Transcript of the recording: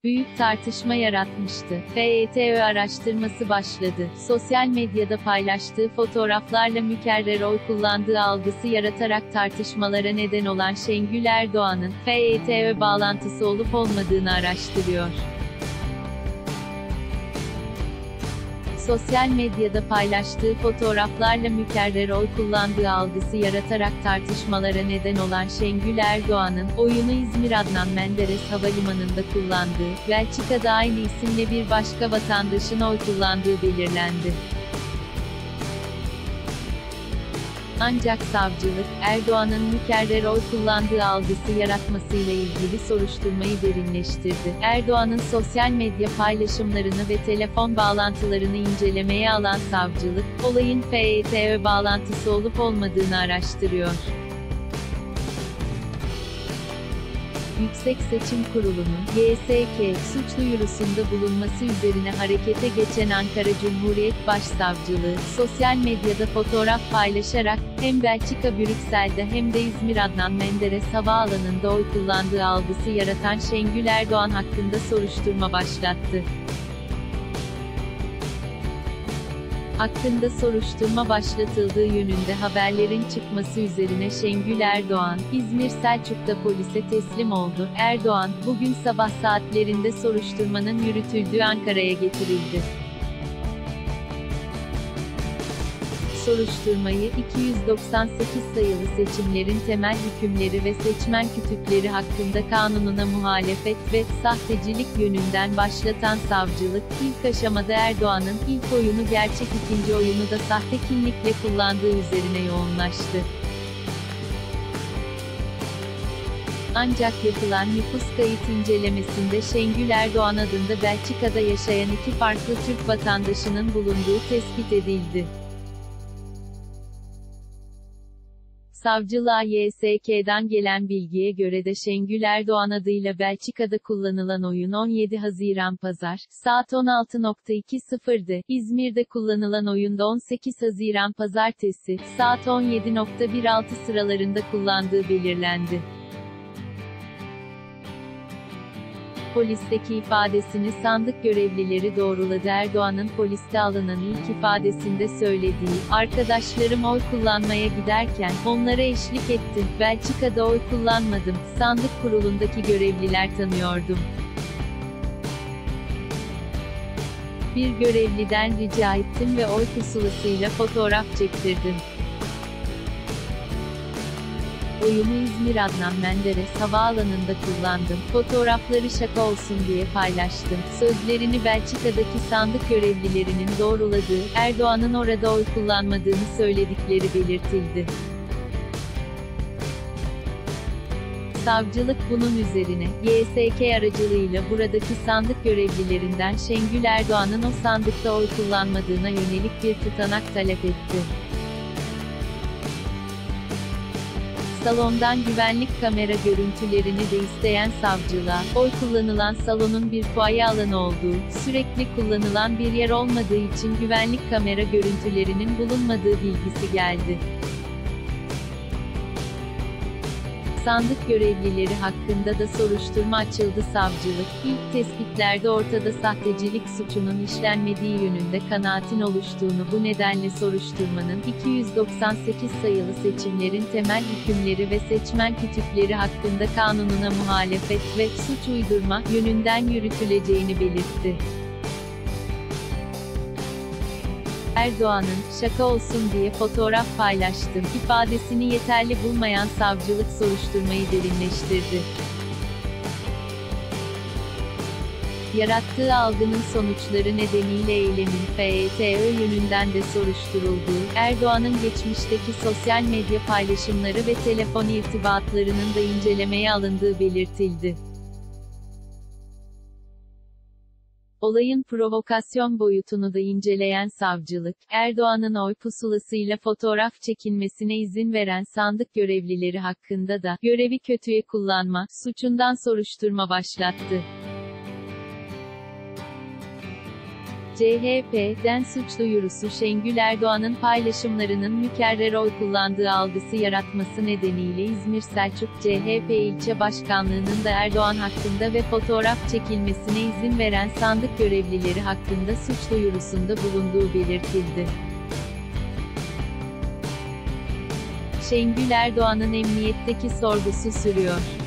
büyük tartışma yaratmıştı. FETÖ araştırması başladı. Sosyal medyada paylaştığı fotoğraflarla mükerrer oy kullandığı algısı yaratarak tartışmalara neden olan Şengül Erdoğan'ın FETÖ bağlantısı olup olmadığını araştırıyor. Sosyal medyada paylaştığı fotoğraflarla mükerrer oy kullandığı algısı yaratarak tartışmalara neden olan Şengül Erdoğan'ın, oyunu İzmir Adnan Menderes Havalimanı'nda kullandığı, Belçika'da aynı isimle bir başka vatandaşın oy kullandığı belirlendi. Ancak savcılık, Erdoğan'ın mükerrer oy kullandığı algısı yaratmasıyla ilgili soruşturmayı derinleştirdi. Erdoğan'ın sosyal medya paylaşımlarını ve telefon bağlantılarını incelemeye alan savcılık, olayın FETÖ bağlantısı olup olmadığını araştırıyor. Yüksek Seçim Kurulu'nun, YSK, suç duyurusunda bulunması üzerine harekete geçen Ankara Cumhuriyet Başsavcılığı, sosyal medyada fotoğraf paylaşarak, hem Belçika Brüksel'de hem de İzmir Adnan Menderes Havaalanı'nda oy kullandığı algısı yaratan Şengül Erdoğan hakkında soruşturma başlattı. Hakkında soruşturma başlatıldığı yönünde haberlerin çıkması üzerine Şengül Erdoğan, İzmir Selçuk'ta polise teslim oldu. Erdoğan, bugün sabah saatlerinde soruşturmanın yürütüldüğü Ankara'ya getirildi. Soruşturmayı, 298 sayılı seçimlerin temel hükümleri ve seçmen kütükleri hakkında kanununa muhalefet ve sahtecilik yönünden başlatan savcılık, ilk aşamada Erdoğan'ın ilk oyunu gerçek, ikinci oyunu da sahte kimlikle kullandığı üzerine yoğunlaştı. Ancak yapılan nüfus kayıt incelemesinde Şengül Erdoğan adında Belçika'da yaşayan iki farklı Türk vatandaşının bulunduğu tespit edildi. Savcılığa YSK'dan gelen bilgiye göre de Şengül Erdoğan adıyla Belçika'da kullanılan oyun 17 Haziran Pazar, saat 16.20'de, İzmir'de kullanılan oyunda 18 Haziran Pazartesi, saat 17.16 sıralarında kullandığı belirlendi. Polisteki ifadesini sandık görevlileri doğruladı. Erdoğan'ın poliste alınan ilk ifadesinde söylediği, "Arkadaşlarım oy kullanmaya giderken, onlara eşlik ettim, Belçika'da oy kullanmadım, sandık kurulundaki görevliler tanıyordum. Bir görevliden rica ettim ve oy pusulasıyla fotoğraf çektirdim. Oyumu İzmir Adnan Menderes Havaalanı'nda kullandım. Fotoğrafları şaka olsun diye paylaştım." Sözlerini Belçika'daki sandık görevlilerinin doğruladığı, Erdoğan'ın orada oy kullanmadığını söyledikleri belirtildi. Savcılık bunun üzerine, YSK aracılığıyla buradaki sandık görevlilerinden Şengül Erdoğan'ın o sandıkta oy kullanmadığına yönelik bir tutanak talep etti. Salondan güvenlik kamera görüntülerini de isteyen savcılığa, oy kullanılan salonun bir fuaye alanı olduğu, sürekli kullanılan bir yer olmadığı için güvenlik kamera görüntülerinin bulunmadığı bilgisi geldi. Sandık görevlileri hakkında da soruşturma açıldı. Savcılık, ilk tespitlerde ortada sahtecilik suçunun işlenmediği yönünde kanaatin oluştuğunu, bu nedenle soruşturmanın, 298 sayılı seçimlerin temel hükümleri ve seçmen kütükleri hakkında kanununa muhalefet ve suç uydurma yönünden yürütüleceğini belirtti. Erdoğan'ın, "Şaka olsun diye fotoğraf paylaştım" ifadesini yeterli bulmayan savcılık soruşturmayı derinleştirdi. Yarattığı algının sonuçları nedeniyle eylemin FETÖ yönünden de soruşturulduğu, Erdoğan'ın geçmişteki sosyal medya paylaşımları ve telefon irtibatlarının da incelemeye alındığı belirtildi. Olayın provokasyon boyutunu da inceleyen savcılık, Erdoğan'ın oy pusulasıyla fotoğraf çekinmesine izin veren sandık görevlileri hakkında da, görevi kötüye kullanma, suçundan soruşturma başlattı. CHP'den suç duyurusu Şengül Erdoğan'ın paylaşımlarının mükerrer oy kullandığı algısı yaratması nedeniyle İzmir Selçuk CHP ilçe başkanlığının da Erdoğan hakkında ve fotoğraf çekilmesine izin veren sandık görevlileri hakkında suç duyurusunda bulunduğu belirtildi. Şengül Erdoğan'ın emniyetteki sorgusu sürüyor.